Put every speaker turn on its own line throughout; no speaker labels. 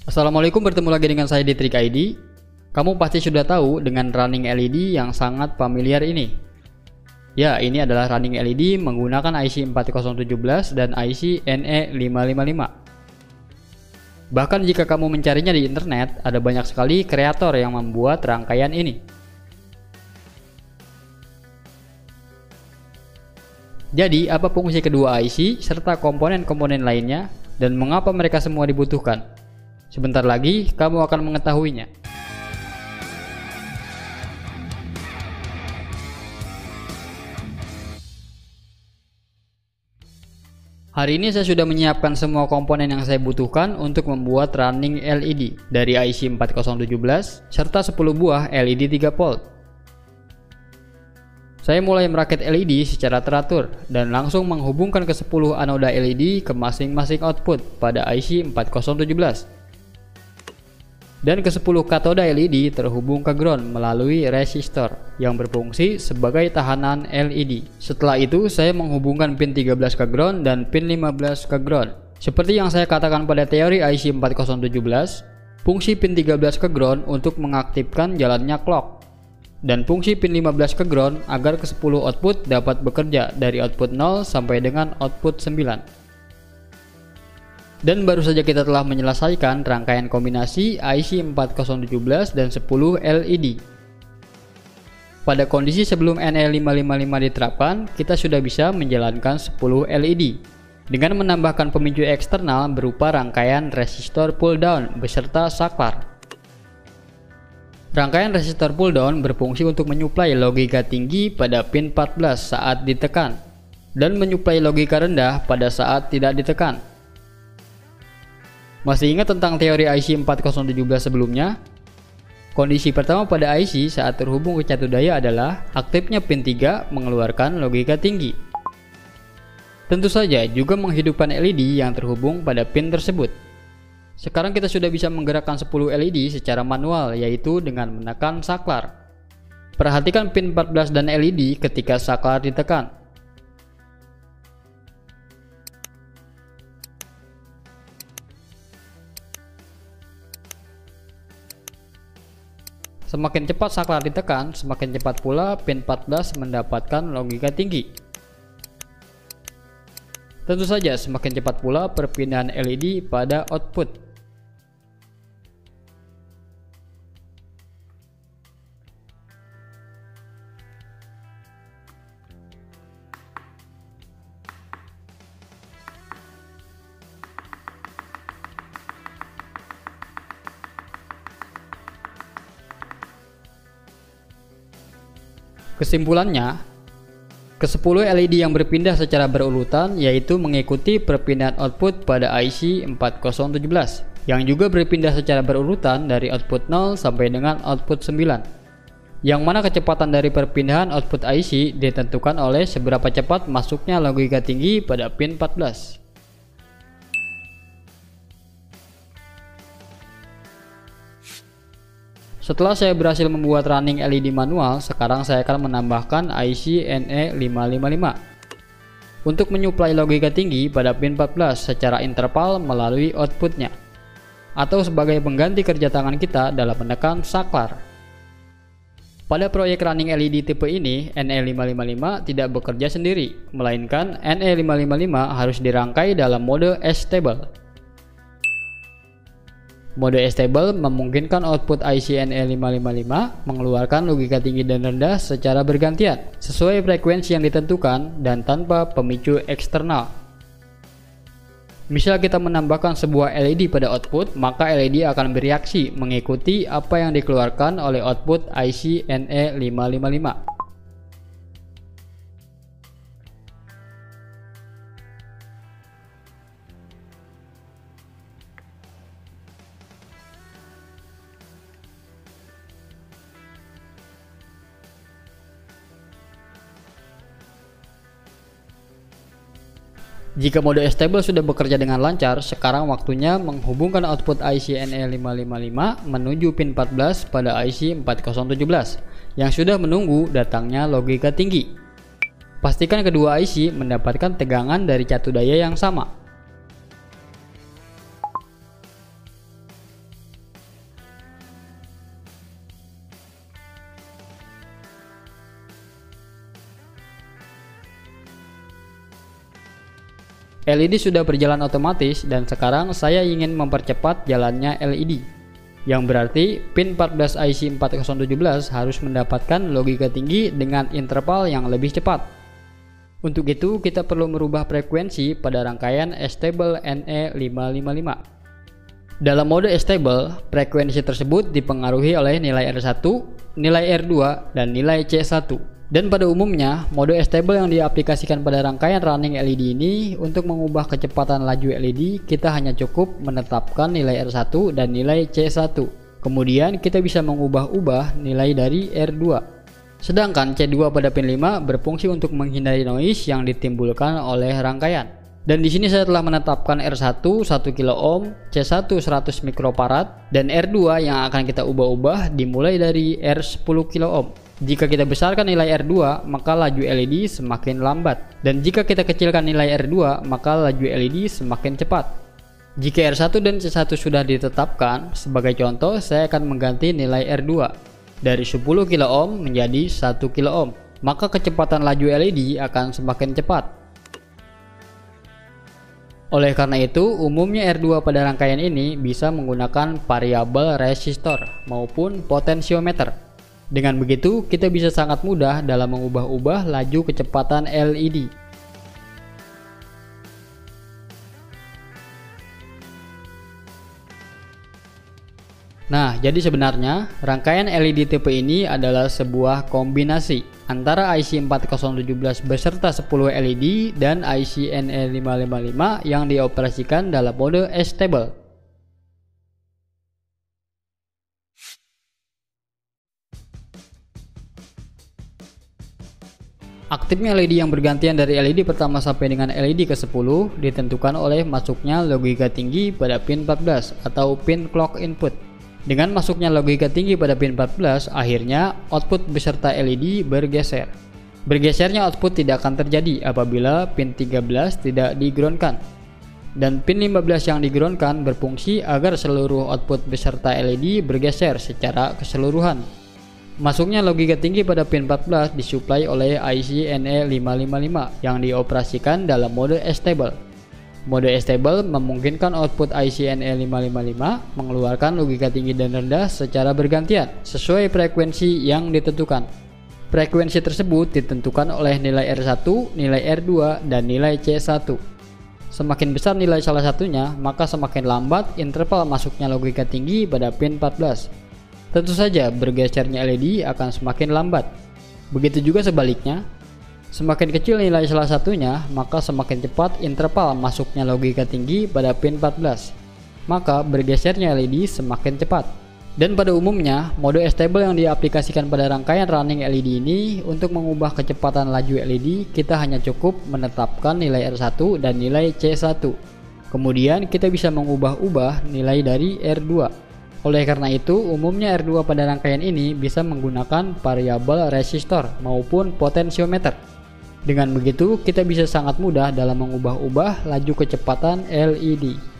Assalamualaikum, bertemu lagi dengan saya di Trik ID. Kamu pasti sudah tahu dengan running LED yang sangat familiar ini. Ya, ini adalah running LED menggunakan IC 4017 dan IC NE555. Bahkan jika kamu mencarinya di internet, ada banyak sekali kreator yang membuat rangkaian ini. Jadi, apa fungsi kedua IC serta komponen-komponen lainnya dan mengapa mereka semua dibutuhkan? Sebentar lagi kamu akan mengetahuinya. Hari ini saya sudah menyiapkan semua komponen yang saya butuhkan untuk membuat running LED dari IC 4017 serta 10 buah LED 3 volt. Saya mulai merakit LED secara teratur dan langsung menghubungkan ke 10 anoda LED ke masing-masing output pada IC 4017. Dan ke 10 katoda LED terhubung ke ground melalui resistor yang berfungsi sebagai tahanan LED. Setelah itu saya menghubungkan pin 13 ke ground dan pin 15 ke ground. Seperti yang saya katakan pada teori IC 4017, fungsi pin 13 ke ground untuk mengaktifkan jalannya clock, dan fungsi pin 15 ke ground agar ke 10 output dapat bekerja dari output 0 sampai dengan output 9. Dan baru saja kita telah menyelesaikan rangkaian kombinasi IC 4017 dan 10 LED. Pada kondisi sebelum NE555 diterapkan, kita sudah bisa menjalankan 10 LED dengan menambahkan pemicu eksternal berupa rangkaian resistor pull down beserta saklar. Rangkaian resistor pull down berfungsi untuk menyuplai logika tinggi pada pin 14 saat ditekan dan menyuplai logika rendah pada saat tidak ditekan. Masih ingat tentang teori IC 4017 sebelumnya? Kondisi pertama pada IC saat terhubung ke catu daya adalah aktifnya pin 3 mengeluarkan logika tinggi. Tentu saja juga menghidupkan LED yang terhubung pada pin tersebut. Sekarang kita sudah bisa menggerakkan 10 LED secara manual, yaitu dengan menekan saklar. Perhatikan pin 14 dan LED ketika saklar ditekan. Semakin cepat saklar ditekan, semakin cepat pula pin 14 mendapatkan logika tinggi. Tentu saja semakin cepat pula perpindahan LED pada output. Kesimpulannya, ke-10 LED yang berpindah secara berurutan yaitu mengikuti perpindahan output pada IC 4017 yang juga berpindah secara berurutan dari output 0 sampai dengan output 9, yang mana kecepatan dari perpindahan output IC ditentukan oleh seberapa cepat masuknya logika tinggi pada pin 14. Setelah saya berhasil membuat running LED manual, sekarang saya akan menambahkan IC NE555 untuk menyuplai logika tinggi pada pin 14 secara interval melalui outputnya, atau sebagai pengganti kerja tangan kita dalam menekan saklar. Pada proyek running LED tipe ini, NE555 tidak bekerja sendiri, melainkan NE555 harus dirangkai dalam mode S-Stable. Mode S-Stable memungkinkan output IC NE555 mengeluarkan logika tinggi dan rendah secara bergantian, sesuai frekuensi yang ditentukan dan tanpa pemicu eksternal. Misal kita menambahkan sebuah LED pada output, maka LED akan bereaksi mengikuti apa yang dikeluarkan oleh output IC NE555. Jika mode S-Stable sudah bekerja dengan lancar, sekarang waktunya menghubungkan output IC NE555 menuju pin 14 pada IC 4017 yang sudah menunggu datangnya logika tinggi. Pastikan kedua IC mendapatkan tegangan dari catu daya yang sama. LED sudah berjalan otomatis dan sekarang saya ingin mempercepat jalannya LED, yang berarti pin 14 IC 4017 harus mendapatkan logika tinggi dengan interval yang lebih cepat. Untuk itu kita perlu merubah frekuensi pada rangkaian stable NE555. Dalam mode stable, frekuensi tersebut dipengaruhi oleh nilai R1, nilai R2, dan nilai C1. Dan pada umumnya, mode stable yang diaplikasikan pada rangkaian running LED ini untuk mengubah kecepatan laju LED, kita hanya cukup menetapkan nilai R1 dan nilai C1. Kemudian kita bisa mengubah-ubah nilai dari R2. Sedangkan C2 pada pin 5 berfungsi untuk menghindari noise yang ditimbulkan oleh rangkaian. Dan di sini saya telah menetapkan R1 1 kilo ohm, C1 100 mikrofarad, dan R2 yang akan kita ubah-ubah dimulai dari R10 kilo ohm. Jika kita besarkan nilai R2, maka laju LED semakin lambat. Dan jika kita kecilkan nilai R2, maka laju LED semakin cepat. Jika R1 dan C1 sudah ditetapkan, sebagai contoh saya akan mengganti nilai R2 dari 10 kilo ohm menjadi 1 kilo ohm. Maka kecepatan laju LED akan semakin cepat. Oleh karena itu, umumnya R2 pada rangkaian ini bisa menggunakan variabel resistor maupun potensiometer. Dengan begitu, kita bisa sangat mudah dalam mengubah-ubah laju kecepatan LED. Nah, jadi sebenarnya rangkaian LED tipe ini adalah sebuah kombinasi antara IC 4017 beserta 10 LED dan IC NE555 yang dioperasikan dalam mode stable. Aktifnya LED yang bergantian dari LED pertama sampai dengan LED ke-10 ditentukan oleh masuknya logika tinggi pada pin 14 atau pin clock input. Dengan masuknya logika tinggi pada pin 14, akhirnya output beserta LED bergeser. Bergesernya output tidak akan terjadi apabila pin 13 tidak digroundkan. Dan pin 15 yang digroundkan berfungsi agar seluruh output beserta LED bergeser secara keseluruhan. Masuknya logika tinggi pada pin 14 disuplai oleh IC NE555 yang dioperasikan dalam mode stable. Mode stable memungkinkan output IC NE555 mengeluarkan logika tinggi dan rendah secara bergantian sesuai frekuensi yang ditentukan. Frekuensi tersebut ditentukan oleh nilai R1, nilai R2, dan nilai C1. Semakin besar nilai salah satunya, maka semakin lambat interval masuknya logika tinggi pada pin 14. Tentu saja bergesernya LED akan semakin lambat. Begitu juga sebaliknya, semakin kecil nilai salah satunya, maka semakin cepat interval masuknya logika tinggi pada pin 14. Maka bergesernya LED semakin cepat. Dan pada umumnya, mode stable yang diaplikasikan pada rangkaian running LED ini untuk mengubah kecepatan laju LED, kita hanya cukup menetapkan nilai R1 dan nilai C1. Kemudian kita bisa mengubah-ubah nilai dari R2. Oleh karena itu, umumnya R2 pada rangkaian ini bisa menggunakan variabel resistor maupun potensiometer. Dengan begitu, kita bisa sangat mudah dalam mengubah-ubah laju kecepatan LED.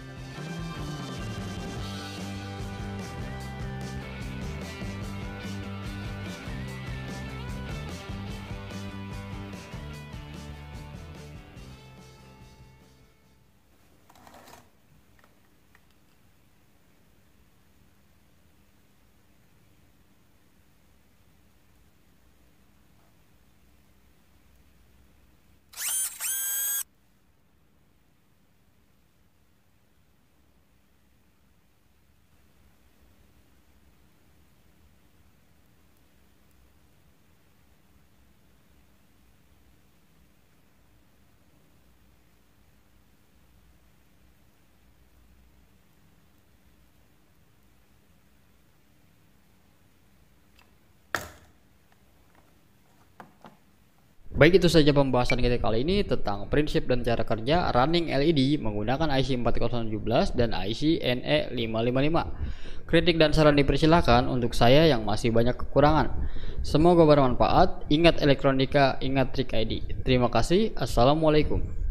Baik, itu saja pembahasan kita kali ini tentang prinsip dan cara kerja running LED menggunakan IC 4017 dan IC NE555. Kritik dan saran dipersilakan untuk saya yang masih banyak kekurangan. Semoga bermanfaat. Ingat elektronika, ingat Trik ID. Terima kasih. Assalamualaikum.